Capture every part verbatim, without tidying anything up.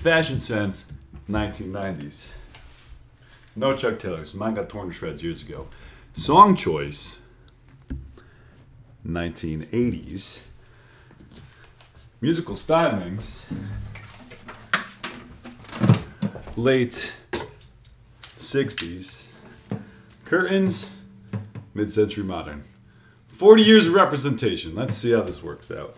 Fashion sense, nineteen nineties. No Chuck Taylors. Mine got torn to shreds years ago. Song choice, nineteen eighties. Musical stylings, late sixties. Curtains, mid-century modern. forty years of representation. Let's see how this works out.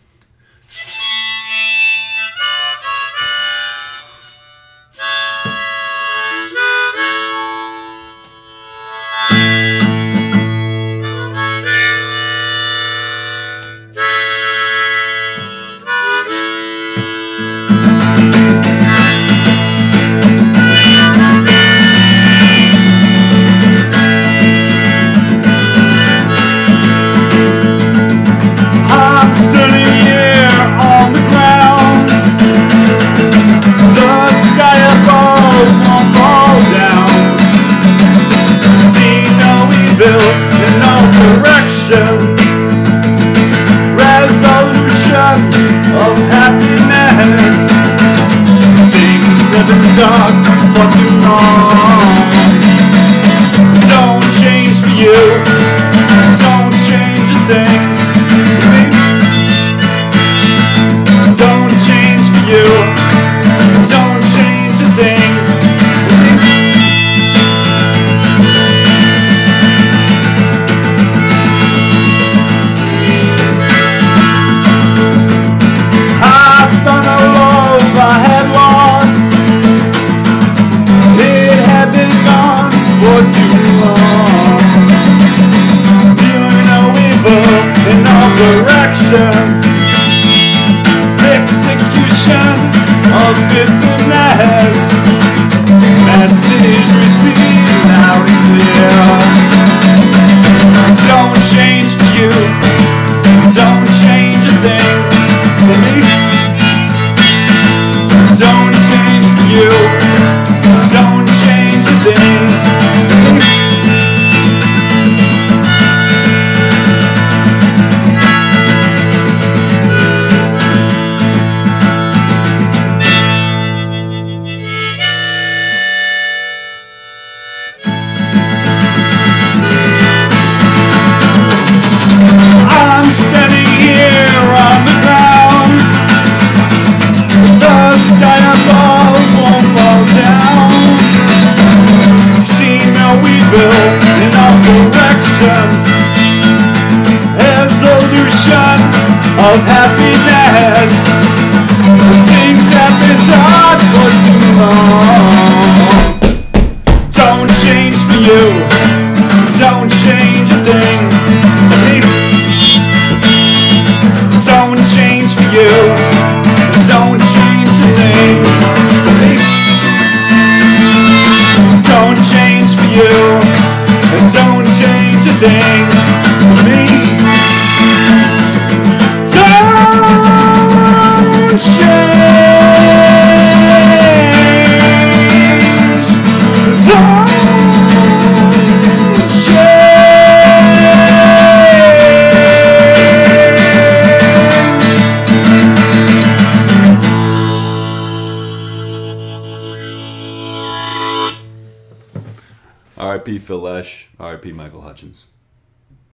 Resolution of happiness. Things have been dark for too long. Don't change for you. Don't change a thing. Don't change for you. Don't change a thing. Direction, execution of bitterness. Message received loud and clear. Don't change for you. Don't change a thing for me. Don't change for you. Don't change a thing for me. Standing here on the ground, the sky above won't fall down. See no evil in our direction. Resolution of happiness. Things have been done for too long. Don't change for you. Don't change a thing. Don't change for you. Don't change a thing for me. Don't change for you. Don't change a thing for me. Don't change. Don't R I P Phil Lesh, R I P Michael Hutchins.